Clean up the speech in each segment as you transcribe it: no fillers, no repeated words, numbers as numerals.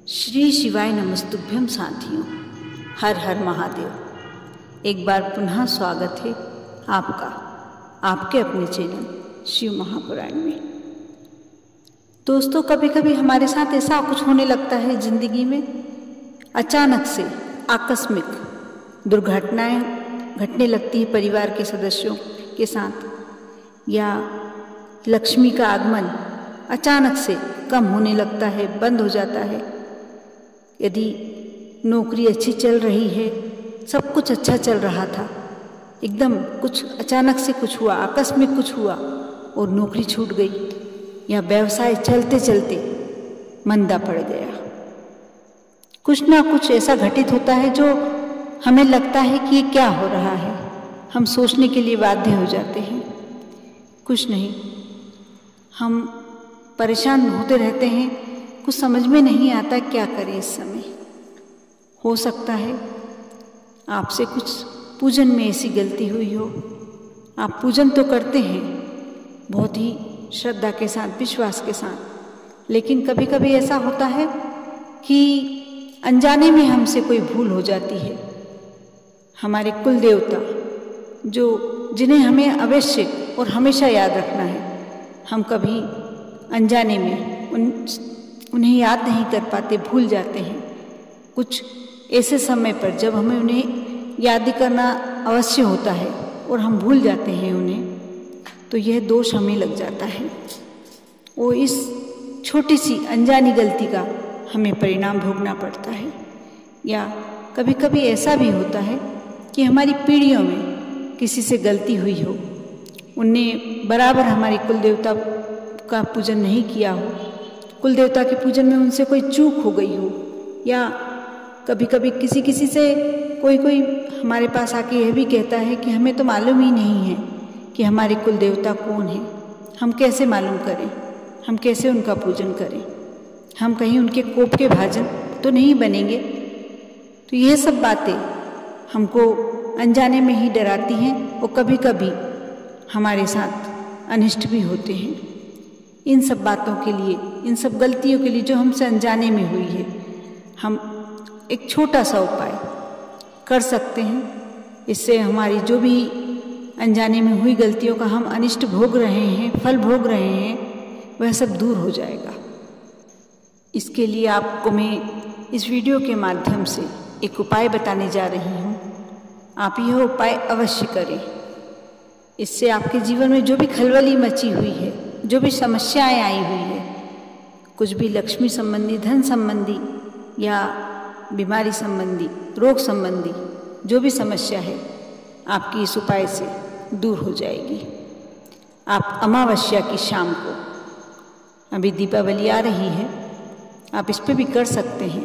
श्री शिवाय नमस्तुभ्यम साथियों, हर हर महादेव। एक बार पुनः स्वागत है आपका आपके अपने चैनल शिव महापुराण में। दोस्तों, कभी कभी हमारे साथ ऐसा कुछ होने लगता है जिंदगी में, अचानक से आकस्मिक दुर्घटनाएं घटने लगती है परिवार के सदस्यों के साथ, या लक्ष्मी का आगमन अचानक से कम होने लगता है, बंद हो जाता है। यदि नौकरी अच्छी चल रही है, सब कुछ अच्छा चल रहा था, एकदम कुछ अचानक से कुछ हुआ, आकस्मिक कुछ हुआ और नौकरी छूट गई, या व्यवसाय चलते चलते मंदा पड़ गया। कुछ ना कुछ ऐसा घटित होता है जो हमें लगता है कि ये क्या हो रहा है। हम सोचने के लिए बाध्य हो जाते हैं। कुछ नहीं, हम परेशान होते रहते हैं, कुछ समझ में नहीं आता क्या करें इस समय। हो सकता है आपसे कुछ पूजन में ऐसी गलती हुई हो। आप पूजन तो करते हैं बहुत ही श्रद्धा के साथ, विश्वास के साथ, लेकिन कभी कभी ऐसा होता है कि अनजाने में हमसे कोई भूल हो जाती है। हमारे कुल देवता जिन्हें हमें अवश्य और हमेशा याद रखना है, हम कभी अनजाने में उन्हें याद नहीं कर पाते, भूल जाते हैं। कुछ ऐसे समय पर जब हमें उन्हें याद करना अवश्य होता है और हम भूल जाते हैं उन्हें, तो यह दोष हमें लग जाता है। वो इस छोटी सी अनजानी गलती का हमें परिणाम भोगना पड़ता है। या कभी कभी ऐसा भी होता है कि हमारी पीढ़ियों में किसी से गलती हुई हो, उनने बराबर हमारे कुल देवता का पूजन नहीं किया हो, कुल देवता के पूजन में उनसे कोई चूक हो गई हो, या कभी कभी किसी से कोई हमारे पास आके यह भी कहता है कि हमें तो मालूम ही नहीं है कि हमारे कुल देवता कौन है, हम कैसे मालूम करें, हम कैसे उनका पूजन करें, हम कहीं उनके कोप के भाजन तो नहीं बनेंगे। तो यह सब बातें हमको अनजाने में ही डराती हैं और कभी कभी हमारे साथ अनिष्ट भी होते हैं। इन सब बातों के लिए, इन सब गलतियों के लिए जो हमसे अनजाने में हुई है, हम एक छोटा सा उपाय कर सकते हैं। इससे हमारी जो भी अनजाने में हुई गलतियों का हम अनिष्ट भोग रहे हैं, फल भोग रहे हैं, वह सब दूर हो जाएगा। इसके लिए आपको मैं इस वीडियो के माध्यम से एक उपाय बताने जा रही हूँ। आप यह उपाय अवश्य करें। इससे आपके जीवन में जो भी खलबली मची हुई है, जो भी समस्याएं आई हुई है, कुछ भी लक्ष्मी संबंधी, धन संबंधी या बीमारी संबंधी, रोग संबंधी जो भी समस्या है, आपकी इस उपाय से दूर हो जाएगी। आप अमावस्या की शाम को, अभी दीपावली आ रही है, आप इस पे भी कर सकते हैं।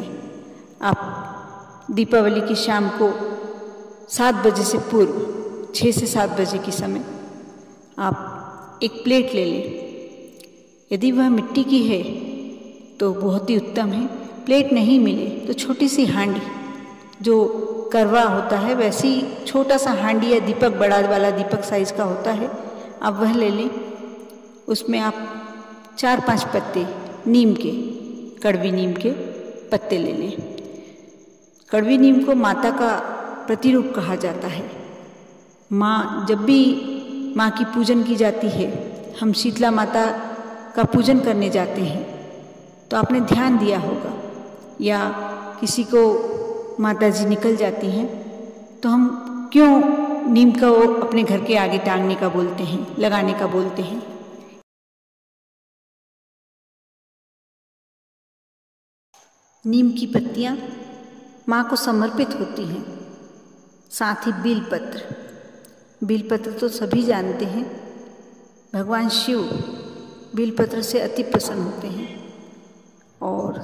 आप दीपावली की शाम को 7 बजे से पूर्व, 6 से 7 बजे के समय, आप एक प्लेट ले लें। यदि वह मिट्टी की है तो बहुत ही उत्तम है। प्लेट नहीं मिले तो छोटी सी हांडी, जो करवा होता है वैसी छोटा सा हांडी या दीपक, बड़ा वाला दीपक साइज का होता है, आप वह ले लें। उसमें आप 4-5 पत्ते नीम के, कड़वी नीम के पत्ते ले लें। कड़वी नीम को माता का प्रतिरूप कहा जाता है। जब भी माँ की पूजन की जाती है, हम शीतला माता का पूजन करने जाते हैं, तो आपने ध्यान दिया होगा, या किसी को माता जी निकल जाती हैं तो हम क्यों नीम का वो अपने घर के आगे टांगने का बोलते हैं, लगाने का बोलते हैं। नीम की पत्तियाँ माँ को समर्पित होती हैं। साथ ही बेलपत्र तो सभी जानते हैं, भगवान शिव बेलपत्र से अति प्रसन्न होते हैं। और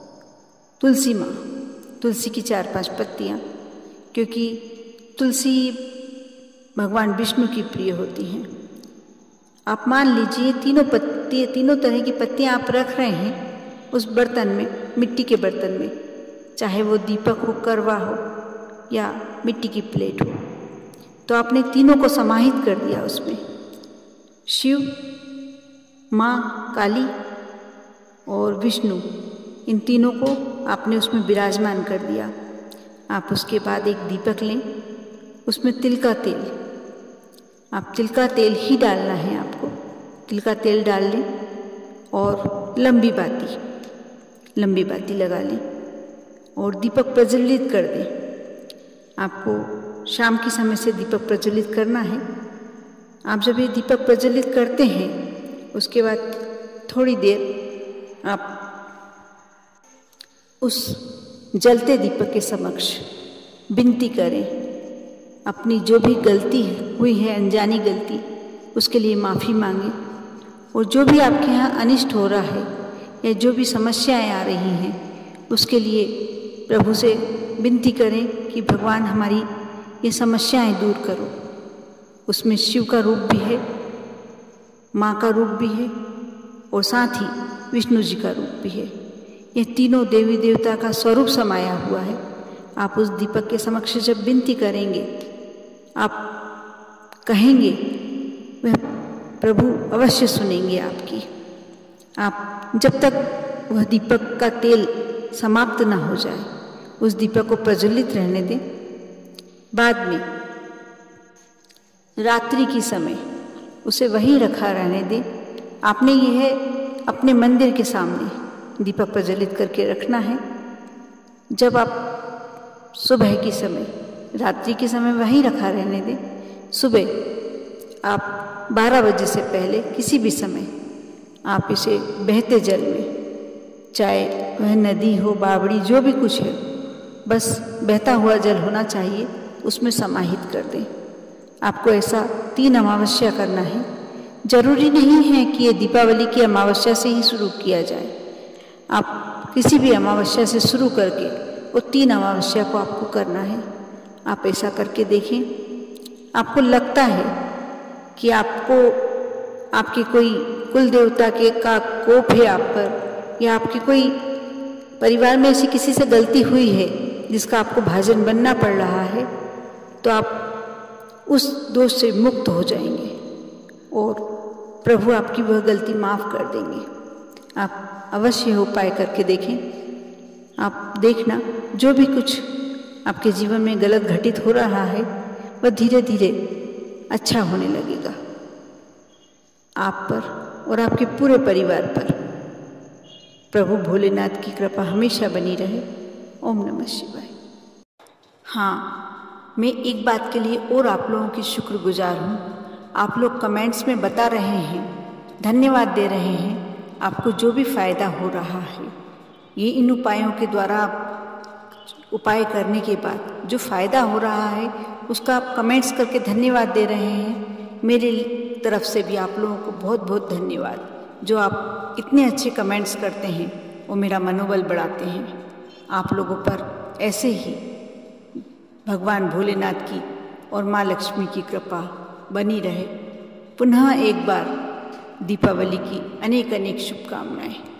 तुलसी की 4-5 पत्तियाँ, क्योंकि तुलसी भगवान विष्णु की प्रिय होती हैं। आप मान लीजिए तीनों तरह की पत्तियाँ आप रख रहे हैं उस बर्तन में, मिट्टी के बर्तन में, चाहे वो दीपक हो, करवा हो या मिट्टी की प्लेट हो। तो आपने तीनों को समाहित कर दिया उसमें। शिव, माँ काली और विष्णु, इन तीनों को आपने उसमें विराजमान कर दिया। आप उसके बाद एक दीपक लें, उसमें तिल का तेल, आप तिल का तेल ही डालना है आपको। तिल का तेल डाल लें और लंबी बाती लगा लें और दीपक प्रज्वलित कर दें। आपको शाम के समय से दीपक प्रज्वलित करना है। आप जब ये दीपक प्रज्वलित करते हैं उसके बाद थोड़ी देर आप उस जलते दीपक के समक्ष विनती करें, अपनी जो भी गलती हुई है, अनजानी गलती, उसके लिए माफ़ी मांगें। और जो भी आपके यहाँ अनिष्ट हो रहा है या जो भी समस्याएं आ रही हैं उसके लिए प्रभु से विनती करें कि भगवान हमारी ये समस्याएं दूर करो। उसमें शिव का रूप भी है, माँ का रूप भी है और साथ ही विष्णु जी का रूप भी है। ये तीनों देवी देवता का स्वरूप समाया हुआ है। आप उस दीपक के समक्ष जब विनती करेंगे, आप कहेंगे, वह प्रभु अवश्य सुनेंगे आपकी। आप जब तक वह दीपक का तेल समाप्त ना हो जाए उस दीपक को प्रज्वलित रहने दें। बाद में रात्रि के समय उसे वहीं रखा रहने दें। आपने यह अपने मंदिर के सामने दीपक प्रज्वलित करके रखना है। जब आप सुबह के समय, रात्रि के समय वहीं रखा रहने दें। सुबह आप 12 बजे से पहले किसी भी समय आप इसे बहते जल में, चाहे वह नदी हो, बावड़ी, जो भी कुछ है, बस बहता हुआ जल होना चाहिए, उसमें समाहित कर दें। आपको ऐसा 3 अमावस्या करना है। जरूरी नहीं है कि ये दीपावली की अमावस्या से ही शुरू किया जाए। आप किसी भी अमावस्या से शुरू करके वो 3 अमावस्या को आपको करना है। आप ऐसा करके देखें। आपको लगता है कि आपको आपके कोई कुल देवता के का कोप है आप पर, या आपकी कोई परिवार में ऐसी किसी से गलती हुई है जिसका आपको भाजन बनना पड़ रहा है, तो आप उस दोष से मुक्त हो जाएंगे और प्रभु आपकी वह गलती माफ़ कर देंगे। आप अवश्य उपाय करके देखें। आप देखना, जो भी कुछ आपके जीवन में गलत घटित हो रहा है वह धीरे धीरे अच्छा होने लगेगा। आप पर और आपके पूरे परिवार पर प्रभु भोलेनाथ की कृपा हमेशा बनी रहे। ओम नमः शिवाय। हाँ, मैं एक बात के लिए और आप लोगों की शुक्रगुजार हूँ। आप लोग कमेंट्स में बता रहे हैं, धन्यवाद दे रहे हैं, आपको जो भी फ़ायदा हो रहा है, ये इन उपायों के द्वारा आप उपाय करने के बाद जो फ़ायदा हो रहा है उसका आप कमेंट्स करके धन्यवाद दे रहे हैं। मेरे तरफ से भी आप लोगों को बहुत बहुत धन्यवाद। जो आप इतने अच्छे कमेंट्स करते हैं वो मेरा मनोबल बढ़ाते हैं। आप लोगों पर ऐसे ही भगवान भोलेनाथ की और माँ लक्ष्मी की कृपा बनी रहे। पुनः एक बार दीपावली की अनेक अनेक शुभकामनाएं।